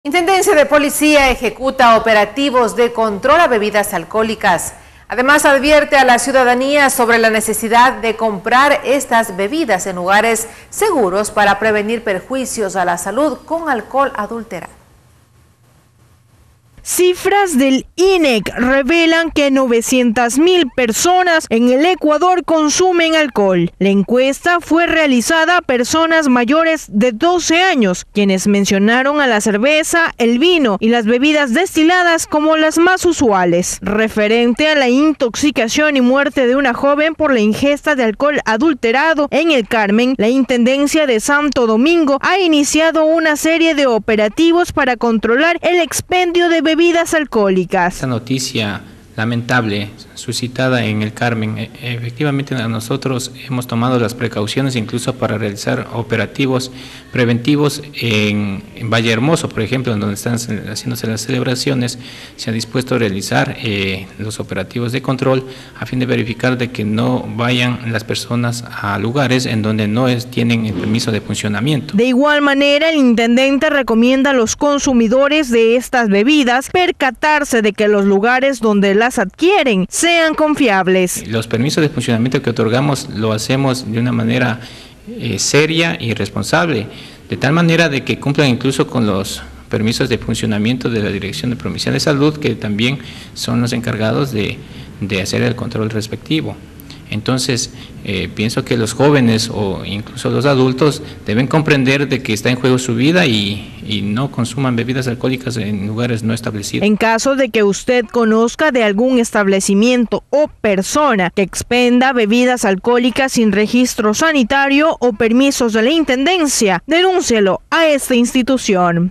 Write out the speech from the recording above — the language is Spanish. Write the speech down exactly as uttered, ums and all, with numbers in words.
Intendencia de Policía ejecuta operativos de control a bebidas alcohólicas. Además, advierte a la ciudadanía sobre la necesidad de comprar estas bebidas en lugares seguros para prevenir perjuicios a la salud con alcohol adulterado. Cifras del I N E C revelan que novecientas mil personas en el Ecuador consumen alcohol. La encuesta fue realizada a personas mayores de doce años, quienes mencionaron a la cerveza, el vino y las bebidas destiladas como las más usuales. Referente a la intoxicación y muerte de una joven por la ingesta de alcohol adulterado en el Carmen, la Intendencia de Santo Domingo ha iniciado una serie de operativos para controlar el expendio de bebidas bebidas alcohólicas. Esta noticia lamentable suscitada en el Carmen, efectivamente nosotros hemos tomado las precauciones incluso para realizar operativos preventivos en, en Valle Hermoso, por ejemplo, en donde están haciéndose las celebraciones. Se ha dispuesto a realizar eh, los operativos de control a fin de verificar de que no vayan las personas a lugares en donde no es, tienen el permiso de funcionamiento. De igual manera, el intendente recomienda a los consumidores de estas bebidas percatarse de que los lugares donde las adquieren sean confiables. Los permisos de funcionamiento que otorgamos lo hacemos de una manera eh, seria y responsable, de tal manera de que cumplan incluso con los permisos de funcionamiento de la Dirección de Promoción de Salud, que también son los encargados de, de hacer el control respectivo. Entonces, eh, pienso que los jóvenes o incluso los adultos deben comprender de que está en juego su vida y, y no consuman bebidas alcohólicas en lugares no establecidos. En caso de que usted conozca de algún establecimiento o persona que expenda bebidas alcohólicas sin registro sanitario o permisos de la Intendencia, denúncielo a esta institución.